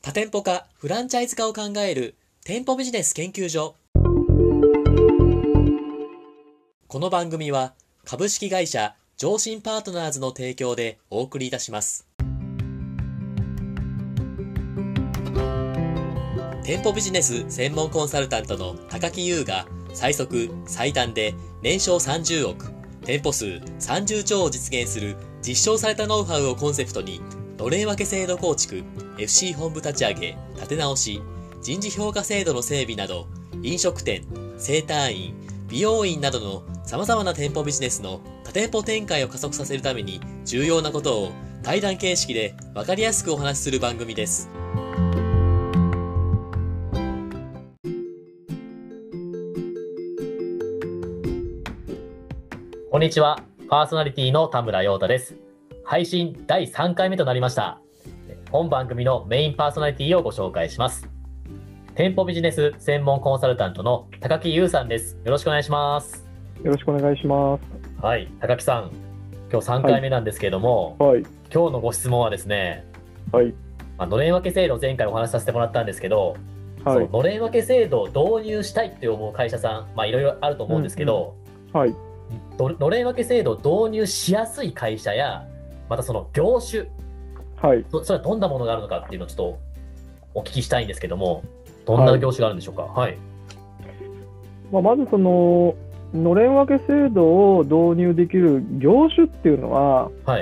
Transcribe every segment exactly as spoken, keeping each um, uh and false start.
多店舗化、フランチャイズ化を考える店舗ビジネス研究所。この番組は株式会社上信パートナーズの提供でお送りいたします。店舗ビジネス専門コンサルタントの高木優が最速最短で年商さんじゅうおく、店舗数さんじゅうちょうを実現する実証されたノウハウをコンセプトに、のれん分け制度構築、エフシー 本部立ち上げ、立て直し、人事評価制度の整備など、飲食店、整体院、美容院などの様々な店舗ビジネスの多店舗展開を加速させるために重要なことを対談形式で分かりやすくお話しする番組です。 こんにちは。パーソナリティの田村陽太です。配信だいさんかいめとなりました。本番組のメインパーソナリティをご紹介します。店舗ビジネス専門コンサルタントの高木優さんです。よろしくお願いします。 よろしくお願いします。 はい、高木さん、今日さんかいめなんですけれども、 はい、 今日のご質問はですね、 はい、 まあ、のれん分け制度、前回お話しさせてもらったんですけど、 はい、 そののれん分け制度を導入したいって思う会社さん、まあいろいろあると思うんですけど、 うんうん、はい、 のれん分け制度を導入しやすい会社や、またその業種、 はい、 そ, それはどんなものがあるのかっていうのをちょっとお聞きしたいんですけども、どんな業種があるんでしょうか。はい。 まあ、まずそののれん分け制度を導入できる業種っていうのは、 はい、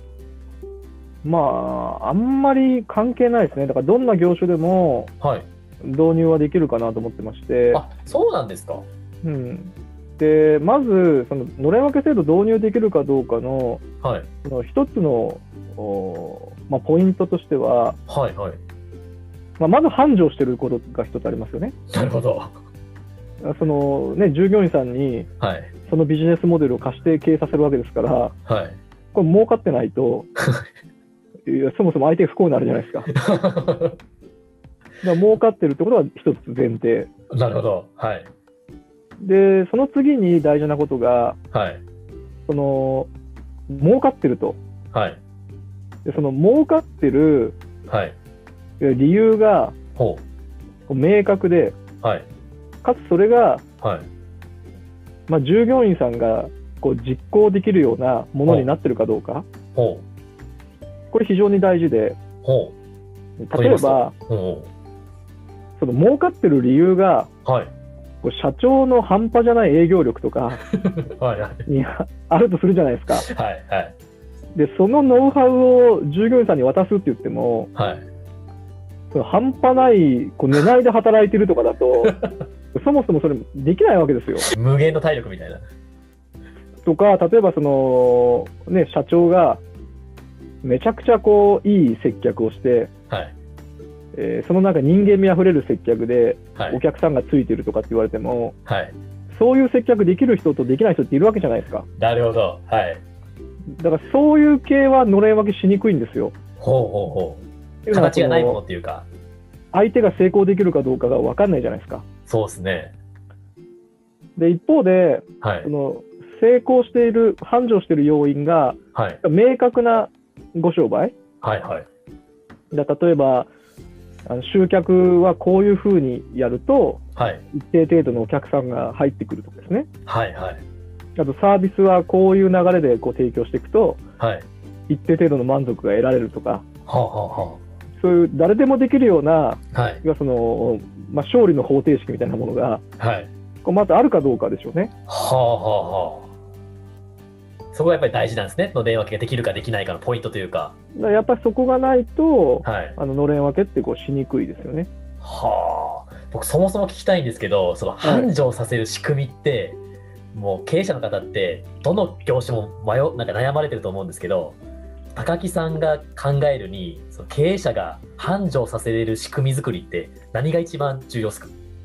まああんまり関係ないですね。だからどんな業種でも導入はできるかなと思ってまして。 はい、あ、そうなんですか。 うん。でまずそののれん分け制度導入できるかどうかの、 はい、 その一つのまあ、ポイントとしては、 はいはい、 まあ、まず繁盛していることが一つありますよね。 なるほど。 そのね、従業員さんにそのビジネスモデルを貸して経営させるわけですから、はい、これ儲かってないといやそもそも相手が不幸になるじゃないですか。だから儲かってるってことは一つ前提。 なるほど。はい。 でその次に大事なことが、はい、その儲かってると、はい、でその儲かってる、はい、理由がほう明確で、はい、かつそれが、はいまあ、従業員さんがこう実行できるようなものになってるかどうか、ほうこれ非常に大事で、ほう例えばほうその儲かってる理由が、はい、こう社長の半端じゃない営業力とかにあるとするじゃないですか。はいはい、でそのノウハウを従業員さんに渡すって言っても、はい、その半端ないこう寝ないで働いてるとかだとそもそもそれできないわけですよ。 無限の体力みたいな。 とか例えばその、ね、社長がめちゃくちゃこういい接客をして、はいえー、そのなんか人間味あふれる接客でお客さんがついてるとかって言われても、はい、そういう接客できる人とできない人っているわけじゃないですか。 なるほど、はい、 だからそういう系はのれん分けしにくいんですよ。 ほうほうほう。形がないものっていうか、 相手が成功できるかどうかが分かんないじゃないですか。 そうですね。 で一方で、はい、その成功している繁盛している要因が、はい、明確なご商売、はいはい、だ例えばあの集客はこういうふうにやると、はい、一定程度のお客さんが入ってくるとかですね、はいはい、あとサービスはこういう流れでこう提供していくと、はい、一定程度の満足が得られるとか、はあはあ、そういう誰でもできるような、はい、そのまあ、勝利の方程式みたいなものが、はい、こうまずあるかどうかでしょうね。はあはあはあ。 そこがやっぱり大事なんですね。のれん分けができるかできないかのポイントというか。 だからやっぱりそこがないと、はい、あののれん分けってこうしにくいですよね。 はあ。僕そもそも聞きたいんですけど、その繁盛させる仕組みって、はい、もう経営者の方ってどの業種も迷なんか悩まれてると思うんですけど、高木さんが考えるに、その経営者が繁盛させれる仕組み作りって何が一番重要ですか？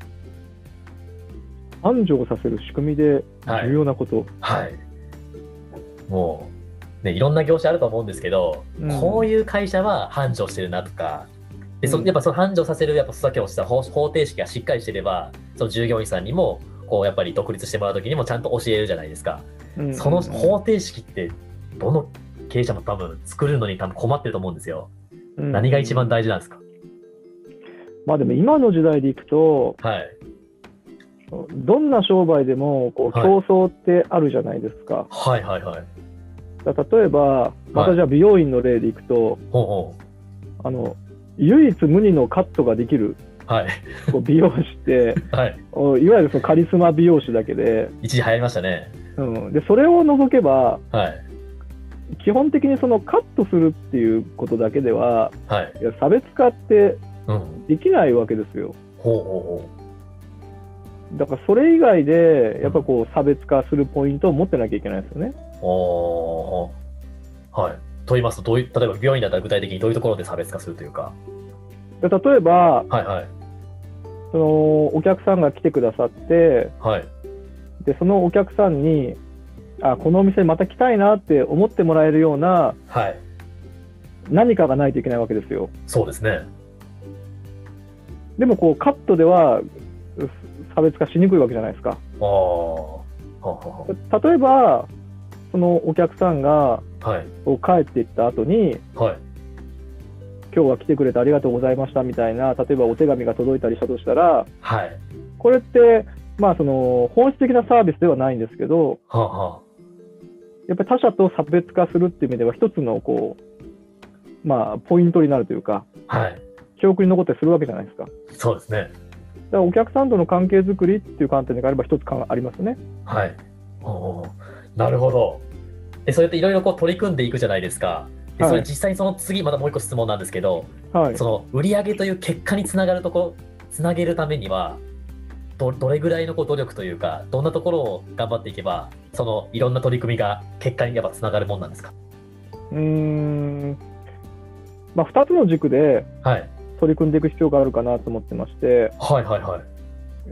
繁盛させる仕組みで重要なこと。 はい。はい、もう、ね、いろんな業種あると思うんですけど、うん、こういう会社は繁盛してるなとか、でそやっぱその繁盛させるやっぱさっきおっしゃった方方程式がしっかりしてれば、その従業員さんにもこうやっぱり独立してもらうときにもちゃんと教えるじゃないですか。うんうんうん、その方程式ってどの経営者も多分作るのに多分困ってると思うんですよ。うんうん、何が一番大事なんですか？ まあでも今の時代でいくと、 はい、 どんな商売でもこう競争ってあるじゃないですか。 はいはいはい。 だ例えば、またじゃあ美容院の例でいくと、はい、あの唯一無二のカットができる、はい、こう美容師って、はい、いわゆるそのカリスマ美容師だけで、 一時流行りましたね。 うん、でそれを除けば、 はい、 基本的にそのカットするっていうことだけでは、はい、いや差別化ってできないわけですよ。うん、ほうほうほう。だからそれ以外でやっぱこう差別化するポイントを持ってなきゃいけないですよね。 おー、はい。と言いますと、どういう、例えば病院だったら具体的にどういうところで差別化するというか。 で例えば、はいはい、そのお客さんが来てくださって、はい、でそのお客さんにあこのお店にまた来たいなって思ってもらえるような、はい、何かがないといけないわけですよ。 そうですね。 でもこうカットでは差別化しにくいわけじゃないですか。あはは例えばそのお客さんが、はい、帰っていった後に、はい、今日は来てくれてありがとうございましたみたいな、例えばお手紙が届いたりしたとしたら、はい、これって、まあ、その本質的なサービスではないんですけど、はあはあ、やっぱり他者と差別化するっていう意味では一つのこう、まあ、ポイントになるというか、はい、記憶に残ったりするわけじゃないですか。 そうですね。 だからお客さんとの関係づくりっていう観点であれば一つありますね。 はい。おなるほど。でそうやっていろいろ取り組んでいくじゃないですか。でそれ実際にその次またもう一個質問なんですけど、はい、その売上という結果につながるところつなげるためには ど, どれぐらいのこう努力というかどんなところを頑張っていけばそのいろんな取り組みが結果にやっぱつながるもんなんですか？ うーん、まあ、ふたつの軸で取り組んでいく必要があるかなと思ってまして、はいはいはい、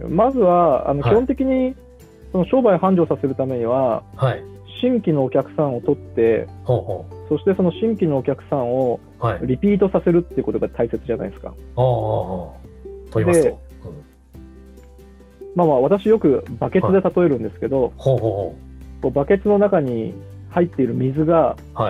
まずはあの基本的にその商売繁盛させるためには、はい、新規のお客さんを取って、ほうほう、そしてその新規のお客さんをリピートさせるっていうことが大切じゃないですか。はい、と言いますと、うん、 まあまあ私よくバケツで例えるんですけど、はい、ほうほうほう、こうバケツの中に入っている水が、はい、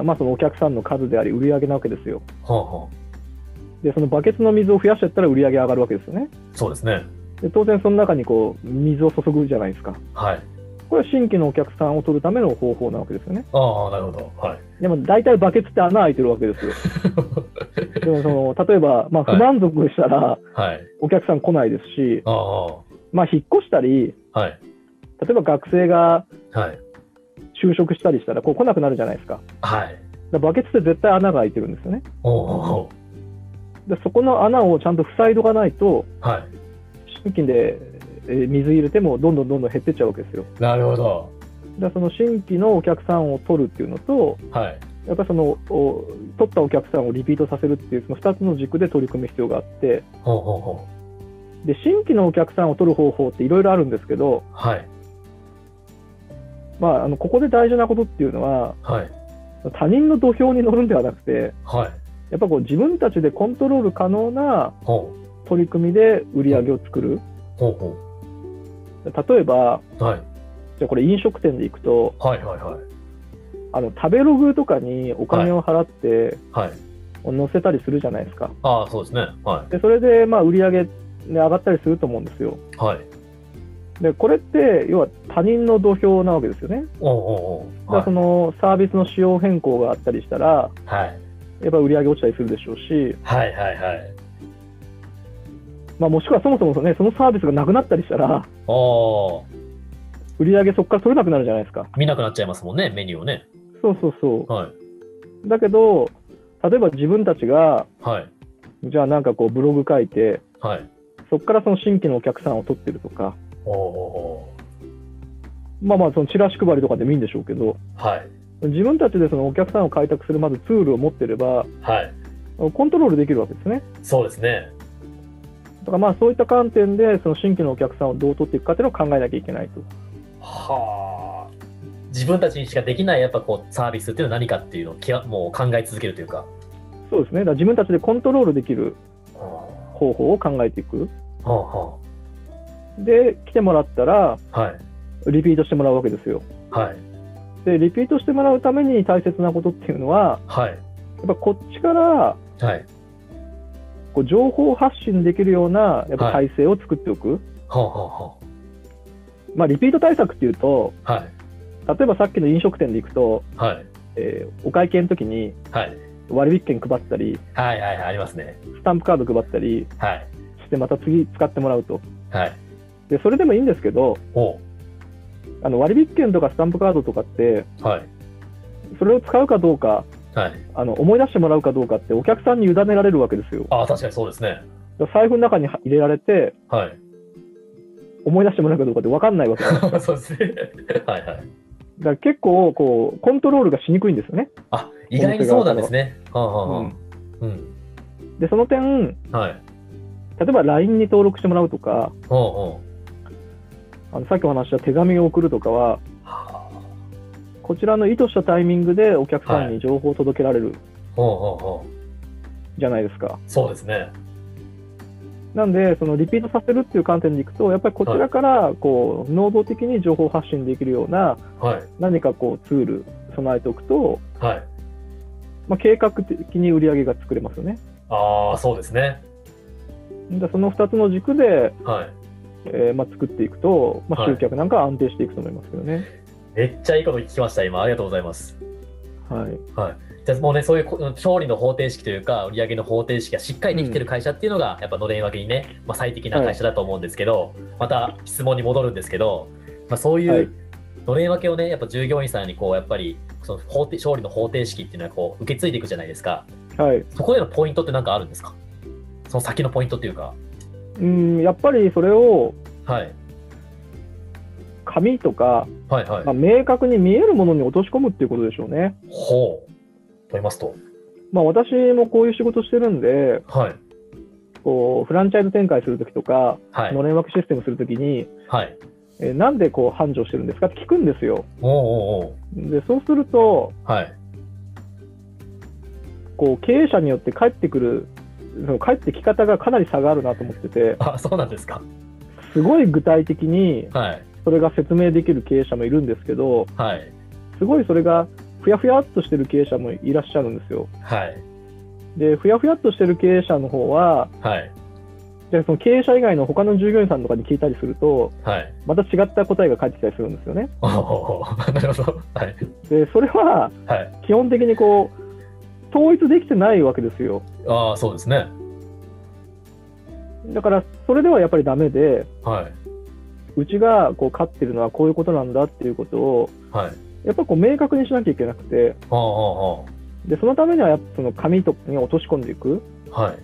まあそのお客さんの数であり売り上げなわけですよ。はあはあ、でそのバケツの水を増やしちゃったら売り上げ上がるわけですよね。 そうですね。 で当然その中にこう水を注ぐじゃないですか。はい。これは新規のお客さんを取るための方法なわけですよね。 ああ、なるほど。はい。 でも大体バケツって穴開いてるわけですよ。でもその例えば、まあ、不満足したら、はい、お客さん来ないですし、はい、まあ、引っ越したり、はい、例えば学生が就職したりしたらこう来なくなるじゃないですか。はい、だバケツって絶対穴が開いてるんですよね。おおでそこの穴をちゃんと塞いどかないと、はい、新規で水入れてもどんどんどんどん減ってっちゃうわけですよ。 なるほど。 だその新規のお客さんを取るっていうのと、はい、やっぱりその取ったお客さんをリピートさせるっていうそのふたつの軸で取り組む必要があって、ほうほうほう、で新規のお客さんを取る方法っていろいろあるんですけど、はい、まあ、あのここで大事なことっていうのは、はい、他人の土俵に乗るんではなくて、はい、やっぱこう自分たちでコントロール可能な取り組みで売り上げを作る。ほうほう、例えば、はい、じゃあこれ飲食店で行くと、はいはいはい、あの食べログとかにお金を払って、はいはい、載せたりするじゃないですか。 ああ、そうですね。はい、でそれでまあ売り上げ、ね、上がったりすると思うんですよ。はい、でこれって要は他人の土俵なわけですよね。おうおうおう、はい、だからそのサービスの仕様変更があったりしたら、はい、やっぱ売り上げ落ちたりするでしょうし、はいはいはい、まあ、もしくはそもそも、ね、そのサービスがなくなったりしたら、売り上げそこから取れなくなるじゃないですか。 見なくなっちゃいますもんね、メニューをね。 そうそうそう。はい、だけど、例えば自分たちが、はい、じゃあなんかこうブログ書いて、はい、そこからその新規のお客さんを取ってるとか、おまあまあそのチラシ配りとかでもいいんでしょうけど、はい、自分たちでそのお客さんを開拓するまずツールを持ってれば、はい、コントロールできるわけですね。 そうですね。 だからまあそういった観点でその新規のお客さんをどう取っていくかというのを考えなきゃいけないと。 はあ、自分たちにしかできないやっぱこうサービスっていうのは何かっていうのをきわもう考え続けるというか。 そうですね。だから自分たちでコントロールできる方法を考えていく。はあはあ、で来てもらったら、はい、リピートしてもらうわけですよ。はい、でリピートしてもらうために大切なことっていうのは、はい、やっぱこっちから、はい、 こう情報発信できるようなやっぱ体制を作っておく。はい、 はあはあはあ、 まあ、リピート対策っていうと、 はい、 例えばさっきの飲食店で行くと、 はい、 えー、お会計の時に割引券配ったり、 はいはいはい、ありますね。 スタンプカード配ったりしてまた次使ってもらうと、はい、でそれでもいいんですけど、あの割引券とかスタンプカードとかって、はい、それを使うかどうか、はい、あの思い出してもらうかどうかってお客さんに委ねられるわけですよ。 あ、確かにそうですね。 財布の中に入れられて、はい、思い出してもらうかどうかって分かんないわけです。 そうですね。はいはい。だから結構こうコントロールがしにくいんですよね。 あ、意外にそうなんですね。はあはあ、うんうん、でその点、はい、例えば ライン に登録してもらうとか、はあはあ、あのさっきお話した手紙を送るとかは、はあ、こちらの意図したタイミングでお客さんに情報を届けられる、はい、じゃないですか。 そうですね。 なんで、そのリピートさせるっていう観点でいくと、やっぱりこちらからこう能動的に情報発信できるような、はい、何かこうツール備えておくと、はい、まあ、計画的に売り上げが作れますよね。 ああ、そうですね。 でそのふたつの軸で、はい、えーまあ、作っていくと、まあ、集客なんかは安定していくと思いますけどね。はい、 めっちゃいいこと聞きました、今。ありがとうございます。 はい。 はい。じゃあもうね、そういう勝利の方程式というか、売上の方程式がしっかりできてる会社っていうのが、やっぱのれん分けにね、まあ、最適な会社だと思うんですけど、はい、また質問に戻るんですけど、まあ、そういうのれん分けをね、やっぱ従業員さんにこう、やっぱり、その方程勝利の方程式っていうのはこう、受け継いでいくじゃないですか。はい。そこでのポイントって何かあるんですか？その先のポイントっていうか。 うん、やっぱりそれを、はい。紙とか、はいはい、まあ、明確に見えるものに落とし込むっていうことでしょうね。 ほう。と言いますと、 まあ、私もこういう仕事してるんで、はい、こうフランチャイズ展開するときとか、はい、のれん分けシステムするときに、はい、えー、なんでこう繁盛してるんですかって聞くんですよ。おうおうおう。でそうすると、はい、こう経営者によって返ってくる、その返ってき方がかなり差があるなと思ってて。 あ、そうなんですか。 すごい具体的にそれが説明できる経営者もいるんですけど、はい、すごいそれがふやふやっとしてる経営者もいらっしゃるんですよ。はい、でふやふやっとしてる経営者の方は、はい、じゃあその経営者以外の他の従業員さんとかに聞いたりすると、はい、また違った答えが返ってきたりするんですよね。なるほど。はい、でそれは基本的にこう統一できてないわけですよ。 ああ、そうですね。 だからそれではやっぱりダメで、はい、うちがこう勝ってるのはこういうことなんだっていうことを、はい、やっぱりこう明確にしなきゃいけなくて、はあはあ、でそのためにはやっぱその紙とかに落とし込んでいく、はい、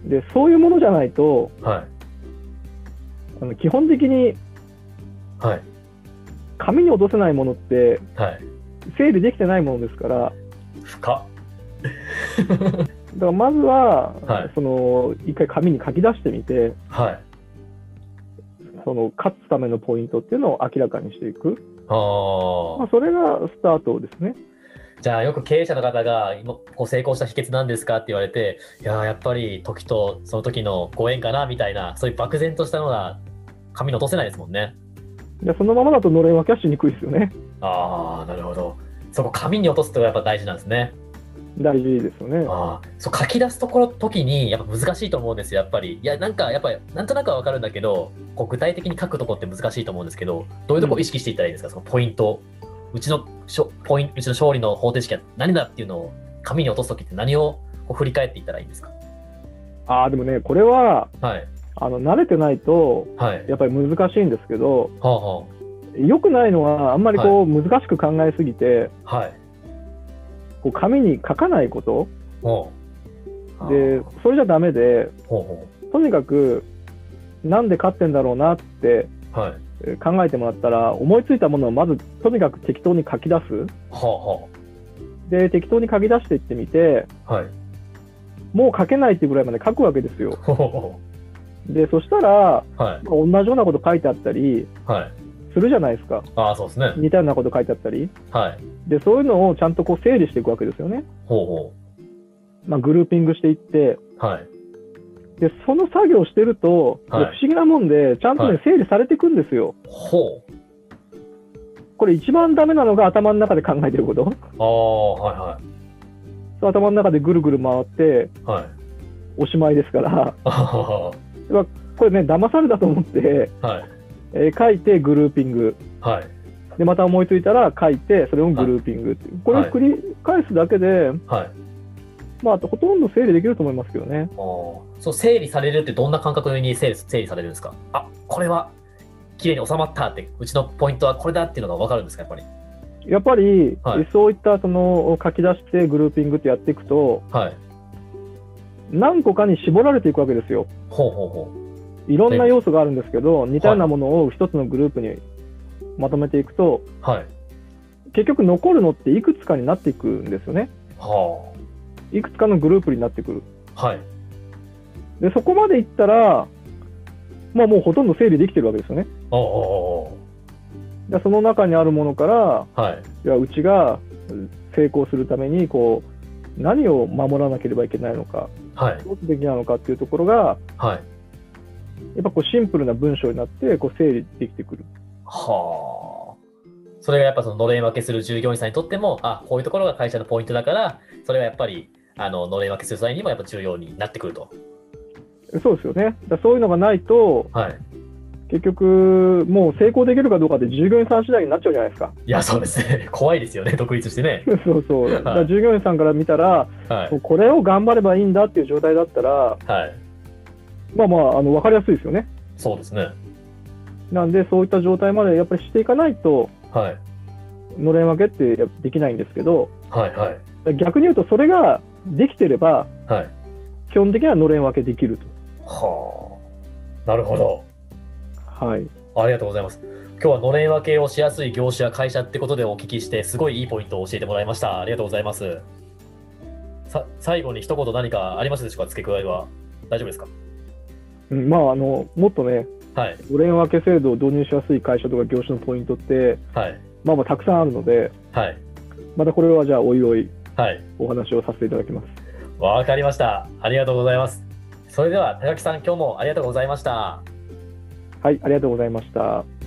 でそういうものじゃないと、はい、あの基本的に、はい、紙に落とせないものって、はい、整理できてないものですから。 深っだからまずは、はい、その一回紙に書き出してみて、はい、その勝つためのポイントっていうのを明らかにしていく。あ、まあ、それがスタートですね。 じゃあよく経営者の方が今こう成功した秘訣なんですかって言われて、いややっぱり時とその時のご縁かなみたいな、そういう漠然としたのが紙に落とせないですもんね。 いやそのままだとのれん分けはしにくいですよね。 ああ、なるほど。そこ紙に落とすってやっぱ大事なんですね。 大事ですよね。 ああ、そう書き出すところ時にやっぱ難しいと思うんですよ。やっぱりいやなんかやっぱりなんとなくは分かるんだけど、こう具体的に書くところって難しいと思うんですけど、どういうところを意識していったらいいですか、うん、そのポイント。うちのポイント、うちの勝利の方程式は何だっていうのを紙に落とすときって何をこう振り返っていったらいいんですか？ ああ、でもね、これは、はい、あの慣れてないと、はい、やっぱり難しいんですけど、はあはあ、よくないのはあんまりこう、はい、難しく考えすぎて、はい、こう紙に書かないこと、はあ、でそれじゃダメで、はあはあ、とにかくなんで勝ってんだろうなって、はい、考えてもらったら、思いついたものをまずとにかく適当に書き出す、はあはあ、で適当に書き出していってみて、はい、もう書けないっていうぐらいまで書くわけですよ。はあはあ、でそしたら、はい、同じようなこと書いてあったり、はい、するじゃないですか。 あ、そうですね。 似たようなこと書いてあったり、はい、でそういうのをちゃんとこう整理していくわけですよね。ほうほう、まあ、グルーピングしていって、はい、でその作業をしてると、はい、不思議なもんでちゃんと、ね、はい、整理されていくんですよ。ほう、これ一番ダメなのが頭の中で考えてること。あ、はいはい、そう頭の中でぐるぐる回って、はい、 おしまいですから、これね、騙されたと思って、はいえー、書いてグルーピング、はい、でまた思いついたら書いて、それもグルーピングっていう、これを繰り返すだけで、はいまあ、ほとんど整理できると思いますけどね。 そう整理されるってどんな感覚に整理、整理されるんですか？あ、これは綺麗に収まったって、うちのポイントはこれだっていうのが分かるんですか、やっぱり。 やっぱり、はい、そういったその書き出してグルーピングってやっていくと、はい、何個かに絞られていくわけですよ。ほうほうほう。いろんな要素があるんですけど、似たようなものを一つのグループにまとめていくと、はい、結局残るのっていくつかになっていくんですよね。はあ、いくつかのグループになってくる。はい、でそこまでいったら、まあ、もうほとんど整理できてるわけですよね。ああでその中にあるものから、はい、いやうちが成功するためにこう何を守らなければいけないのか、はい、どうすべきなのかっていうところが、はい、やっぱこうシンプルな文章になってこう整理できてくる。 はあ。それがやっぱそののれん分けする従業員さんにとっても、あ、こういうところが会社のポイントだから、それはやっぱりあののれん分けする際にもやっぱ重要になってくると。 そうですよね。だそういうのがないと、はい、結局、もう成功できるかどうかって従業員さん次第になっちゃうじゃないですか。 いや、そうですね。怖いですよね、独立してね。 そうそう。だから従業員さんから見たら、はい、これを頑張ればいいんだっていう状態だったら、はい、まあまあ、あの分かりやすいですよね。 そうですね。 なんで、そういった状態までやっぱりしていかないと、はい、のれん分けってできないんですけど、はいはい、逆に言うと、それができてれば、はい、基本的にはのれん分けできると。 はあ、なるほど。 はい、 ありがとうございます。今日はのれん分けをしやすい業種や会社ってことでお聞きして、すごいいいポイントを教えてもらいました。ありがとうございます。さ最後に一言何かありますでしょうか、付け加えは。大丈夫ですか？ うん、まあ、あのもっとね、はい、のれん分け制度を導入しやすい会社とか業種のポイントって、はい、まあまあたくさんあるので、はい、またこれはじゃあおいおい、はい、お話をさせていただきます。 わかりました。ありがとうございます。それでは高木さん、今日もありがとうございました。 はい、ありがとうございました。